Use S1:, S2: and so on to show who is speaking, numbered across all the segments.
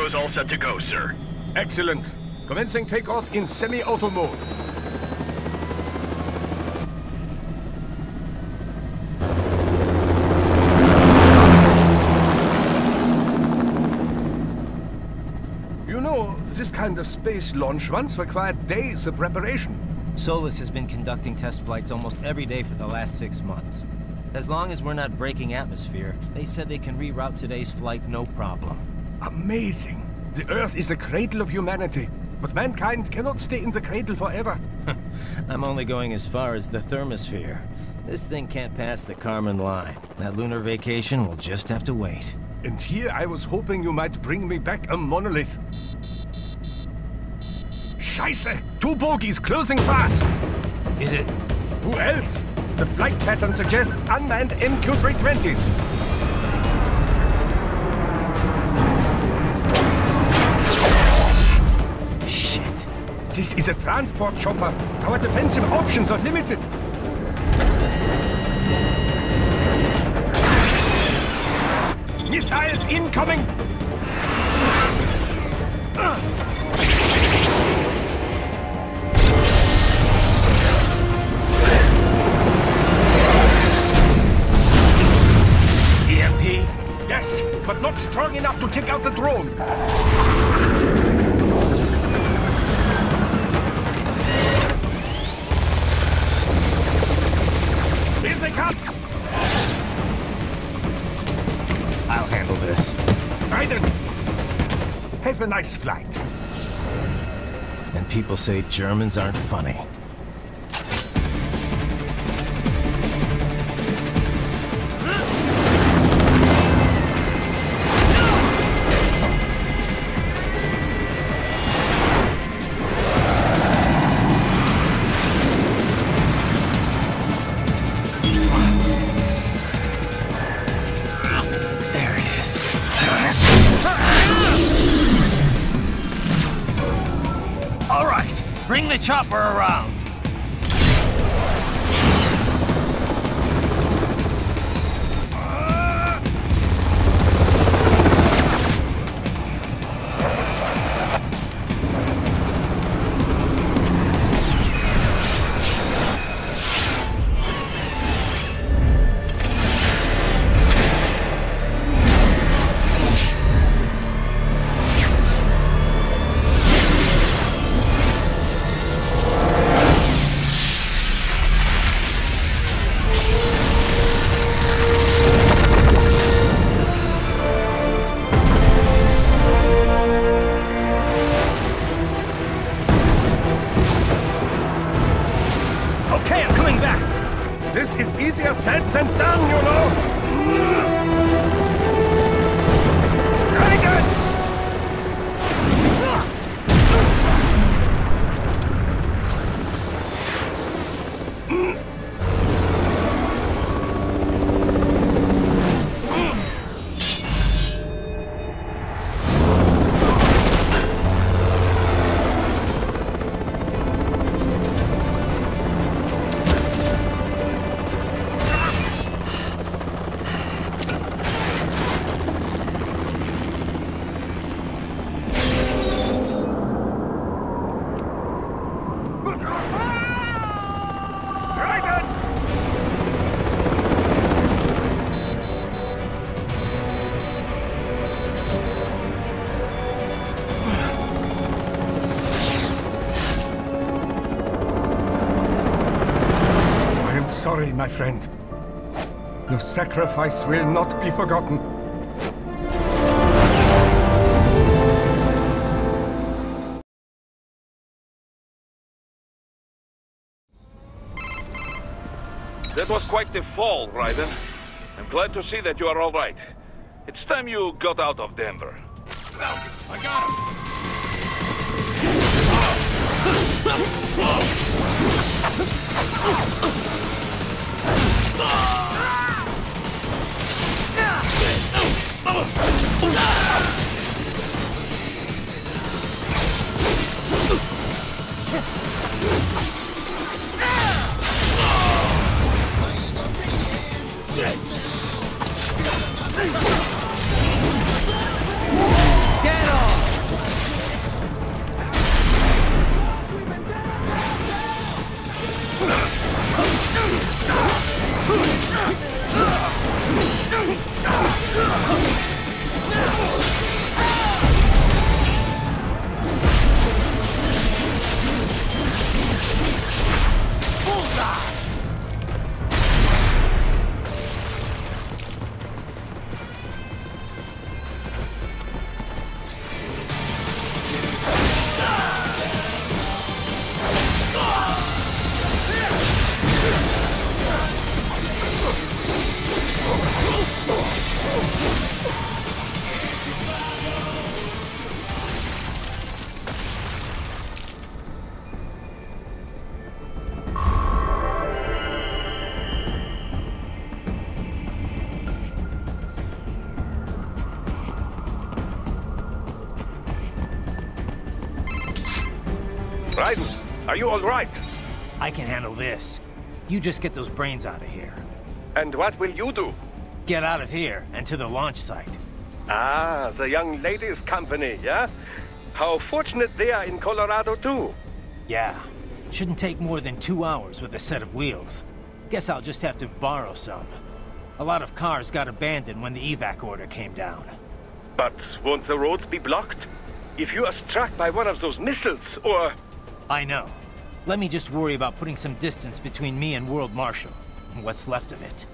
S1: is all set to go, sir.
S2: Excellent. Commencing takeoff in semi-auto mode. You know, this kind of space launch once required days of preparation.
S3: Solus has been conducting test flights almost every day for the last 6 months. As long as we're not breaking atmosphere, they said they can reroute today's flight no problem.
S2: Amazing. The Earth is the cradle of humanity, but mankind cannot stay in the cradle forever.
S3: I'm only going as far as the thermosphere. This thing can't pass the Kármán line. That lunar vacation will just have to wait.
S2: And here I was hoping you might bring me back a monolith. Scheiße! 2 bogies closing fast!
S3: Is it?
S2: Who else? The flight pattern suggests unmanned MQ-320s.
S3: Shit.
S2: This is a transport chopper. Our defensive options are limited. Missiles incoming!
S3: EMP?
S2: Yes, but not strong enough to take out the drone. Here they come!
S3: I'll handle this.
S2: Raiden! Have a nice flight.
S3: And people say Germans aren't funny. Bring the chopper around!
S2: This is easier said than done, you know! Very good! Sorry, my friend. Your sacrifice will not be forgotten.
S4: That was quite the fall, Raiden. I'm glad to see that you are all right. It's time you got out of Denver.
S1: Falcon, I got him!
S3: Get off!
S2: Raiden, are you all right?
S5: I can handle this. You just get those brains out of here.
S2: And what will you do?
S5: Get out of here and to the launch site.
S2: Ah, the young ladies' company, yeah? How fortunate they are in Colorado, too.
S5: Yeah. Shouldn't take more than 2 hours with a set of wheels. Guess I'll just have to borrow some. A lot of cars got abandoned when the evac order came down.
S2: But won't the roads be blocked? If you are struck by one of those missiles, or...
S5: I know. Let me just worry about putting some distance between me and World Marshal. What's left of it.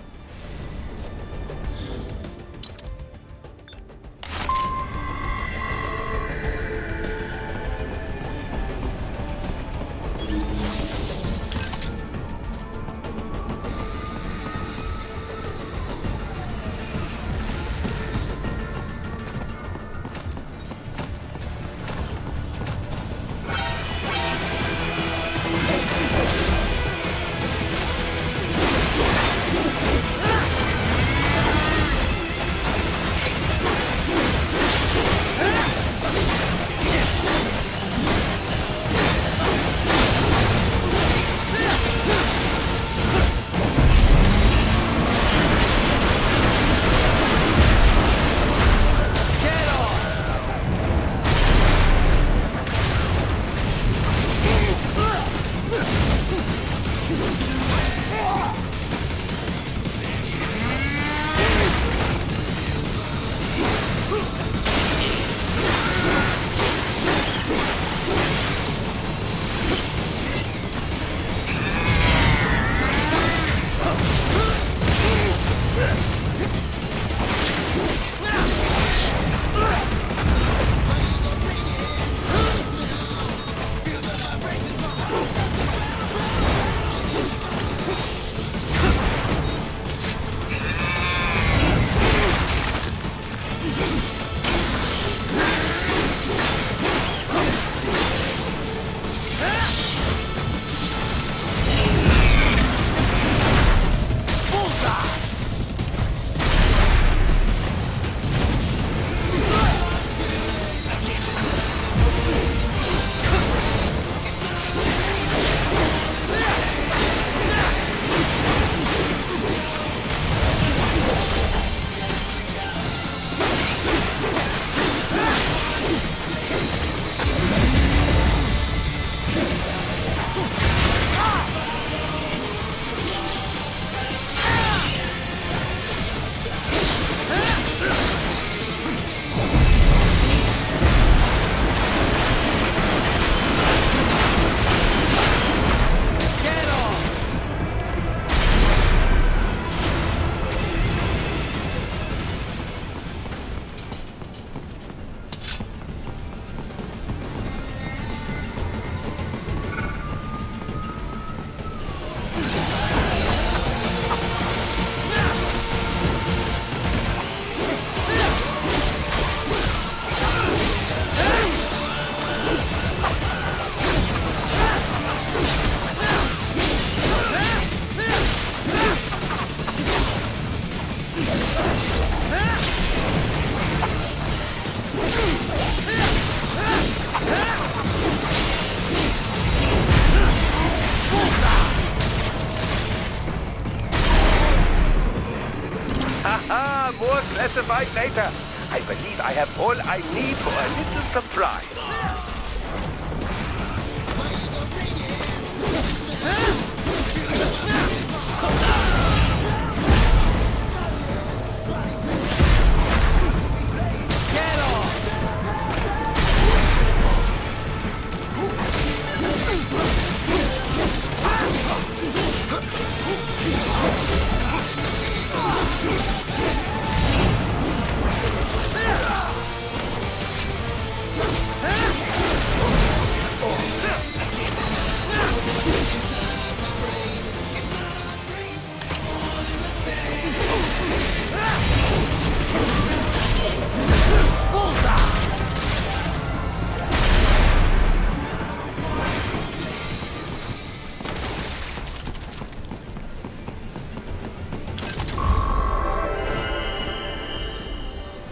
S2: More classified later. I believe I have all I need for a little surprise.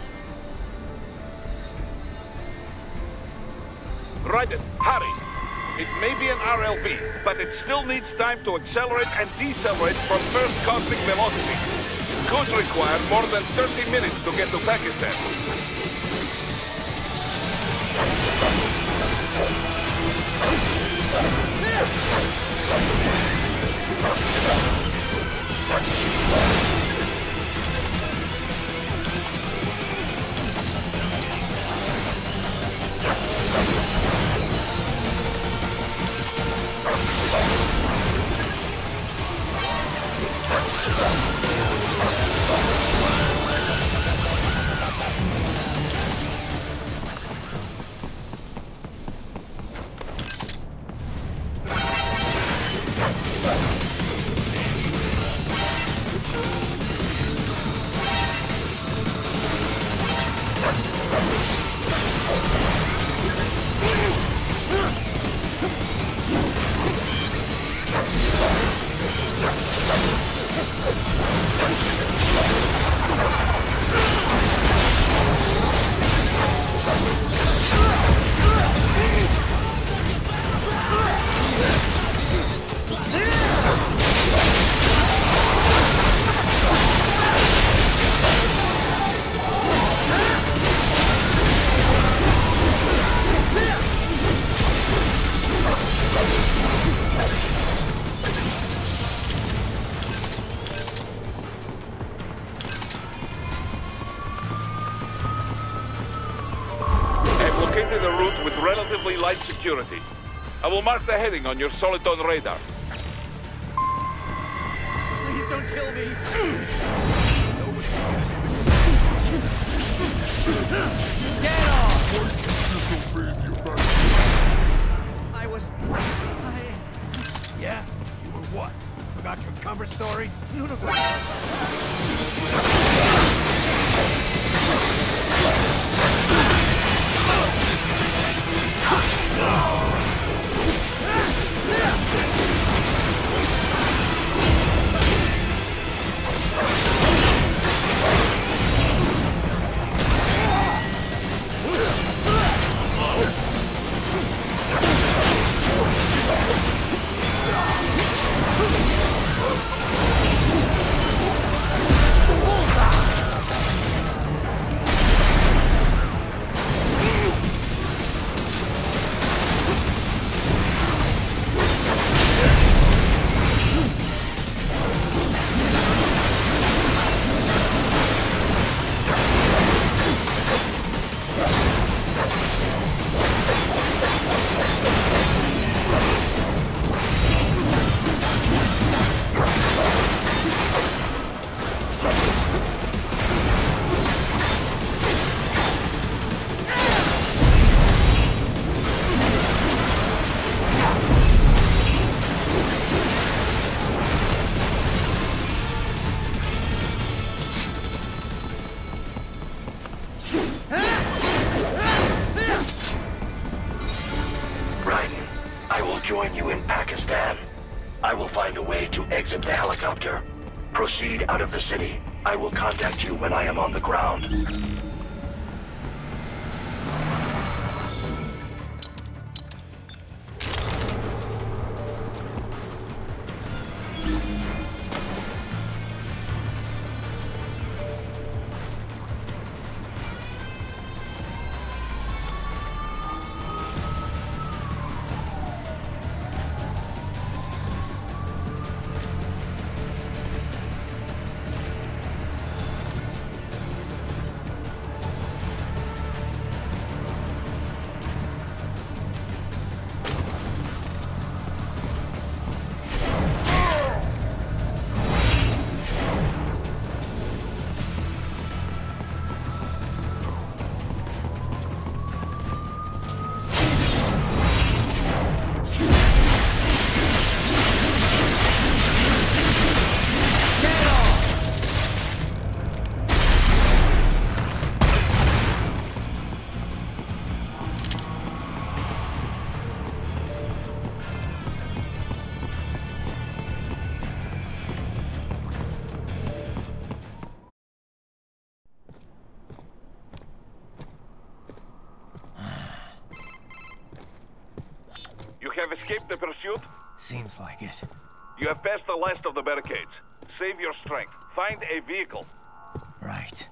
S2: Raiden, hurry!
S4: It may be an RLV, but it still needs time to accelerate and decelerate from first cosmic velocity. It could require more than 30 minutes to get to Pakistan. Located a route with relatively light security. I will mark the heading on your Soliton radar.
S1: Please don't kill me.
S5: Get off!
S1: Yeah? You were what? Forgot your cover story?
S2: Join you in Pakistan. I will find a way to exit the helicopter. Proceed out of the city. I will contact you when I am on the ground.
S4: have escaped the pursuit?
S5: Seems like it.
S4: You have passed the last of the barricades. Save your strength. Find a vehicle.
S5: Right.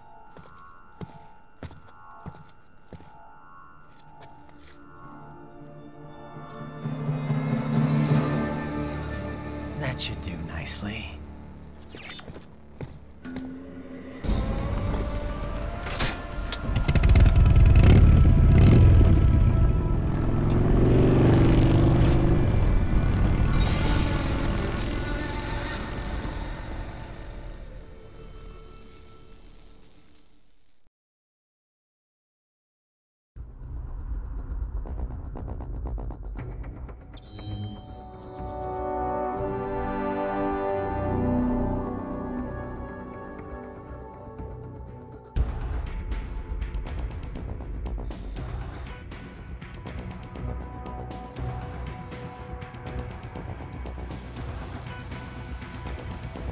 S5: That should do nicely.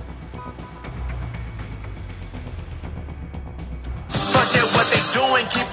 S6: Doing, keep